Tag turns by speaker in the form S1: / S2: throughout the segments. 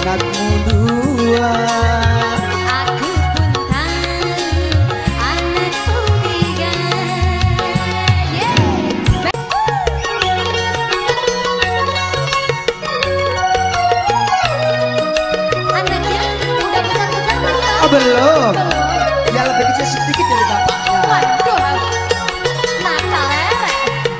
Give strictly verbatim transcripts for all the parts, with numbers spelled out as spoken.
S1: anakmu dua.
S2: Aku pun tahu anakku tiga. Anaknya udah besar-besar belum?
S1: Oh belum.
S2: Belum.
S1: Ya lebih kecil sedikit dari bapaknya.
S2: Waduh, nakal lerek.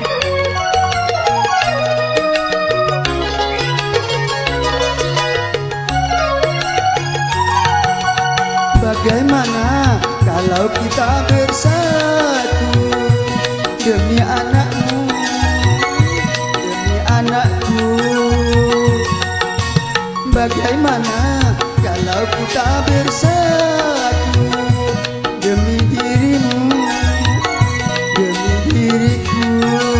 S1: Bagaimana kalau kita bersatu demi anakmu, demi anakku? Bagaimana kalau kita bersatu demi dirimu, demi diriku?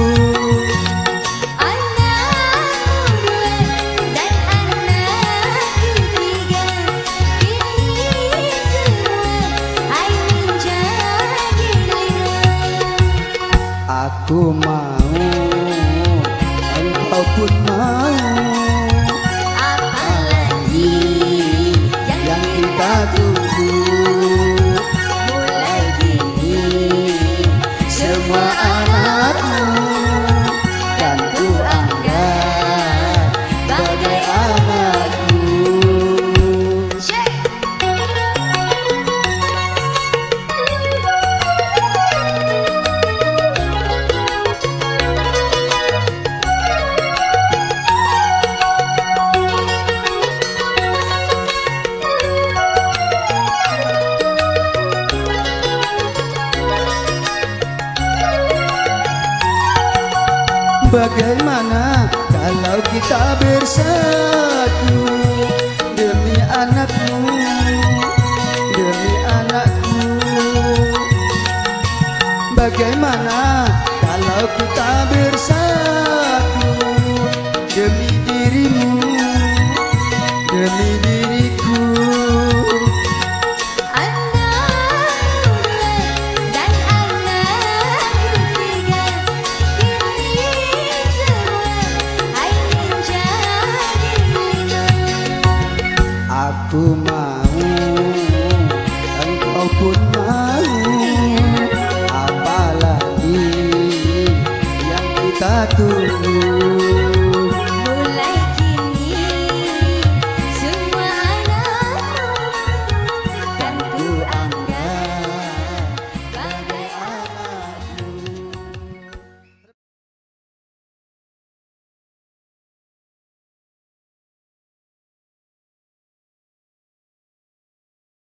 S2: Anakku dua dan anakku tiga, ini semua hai menjadi lima.
S1: Aku mau, engkau pun mau.
S2: Apalagi yang
S1: Yang kita tunggu
S2: mulai kini
S1: semua anakmu dan ku anggap bagai anakku.
S2: Shake.
S1: Bagaimana kalau kita bersatu demi anakmu, demi anakku? Bagaimana kalau kita bersatu demi dirimu, demi diriku?
S2: Anakku dua dan anakku tiga, ini semua hai menjadi lima.
S1: Aku mau, engkau pun mau. Apalagi yang kita tunggu